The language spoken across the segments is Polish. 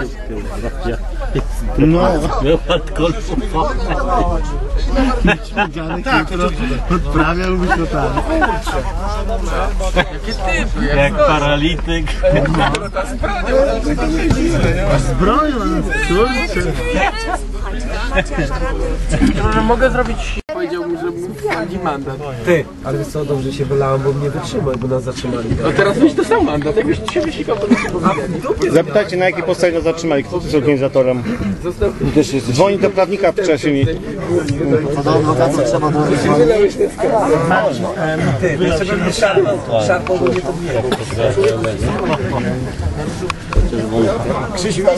No. Tak, odprawiałbyś to tak. Jakie typy? Jak paralityk. Z bronią, kurczę. Mogę zrobić... Powiedział mi, że mu wchodzi mandat. Ty, ale wiesz co, dobrze się wylałem, bo mnie wytrzymał, bo nas zatrzymali. No teraz byś dostał mandat, jakbyś się wysikał, to byś się powiedzieli. Zapytajcie, na jakiej podstawie nas zatrzymali, kto jest organizatorem. Dzwoni do prawnika wcześniej. Podobno tak, co trzeba do Ty, dlaczego nie szarpał, bo nie podbija. Krzysiu,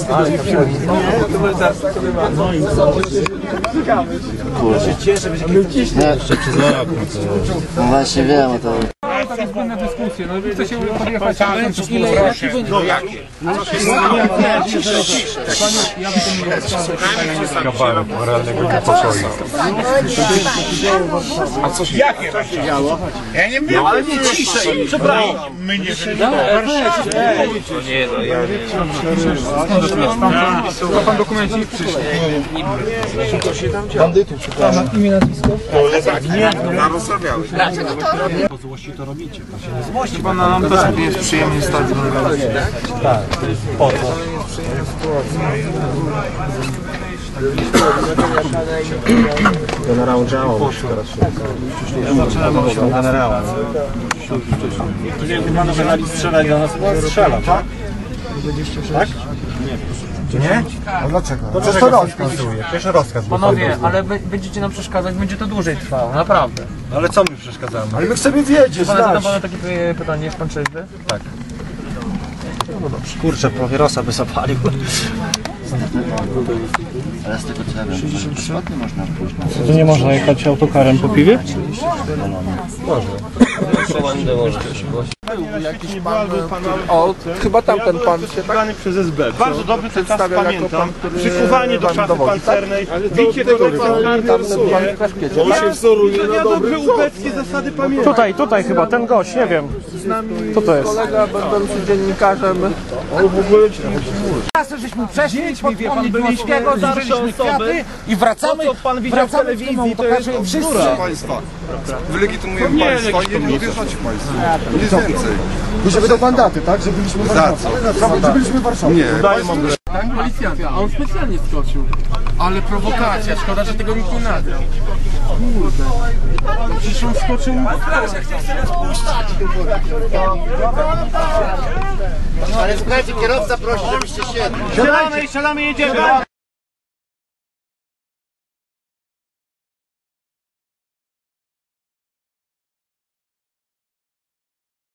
ja się cieszę, że Jeszcze przez rok. No właśnie wiem o to. Tak jest na dyskusję, no chce się podjechać, ile No jakie? Kawałek moralnego niepokoju. A co się działo? Ja nie wiem, ale nie ciszej. Przepraszam. My nie byliśmy. Nie, no ja ma pan dokumencik? Przyszli. Bandytów szukamy. Imię, nazwisko? Narozrabiałeś. po złości to robicie. Złości pana nam też jest przyjemnie stać. Tak, po co? Generał działał. zaczynam od generała. Nie, panowie dali strzelać do nas, bo strzelam, tak? Tak? Nie? A dlaczego? To to rozkaz. Pierwszy rozkaz. Panowie, ale będziecie nam przeszkadzać, będzie to dłużej trwało, naprawdę. Ale co my przeszkadzamy? Ale my chcemy wiedzieć, Pana zadam znać. panu takie pytanie, jest pan trzeźwy? Tak. Kurczę, papierosa by zapalił. Ale z tego co ja wiem, 63 można pójść na To nie można jechać autokarem po piwie? Jakiś pan... O, chyba tamten pan się tak przez SB. Bardzo dobry ten czas przedstawia jako pamiętam. pan, który... Przykuwanie do szafy pancernej. Bicie tego On się wzoruje ja dobrze ubeckie zasady pamiętam. Tutaj chyba, ten gość, nie wiem. Co to jest? kolega będący dziennikarzem. Czasem żeśmy przeszli, podpomnieć Włoskiego, zużyliśmy kwiaty i wracamy, pan widział w telewizji, to jest wszyscy. Państwa. Wylegitymuję państwa i nie uwierzacie państwu. Nic więcej. Że będą mandaty, tak? Że byliśmy w Warszawie. Że byliśmy w Warszawie. Nie. Tak, policjanta, a on specjalnie skoczył. Ale prowokacja, szkoda, że tego nikt nie nagrał. Kurde. Przecież on skoczył mu pod koła. Ale słuchajcie, kierowca prosi, żebyście siedli. Siadamy, jedziemy.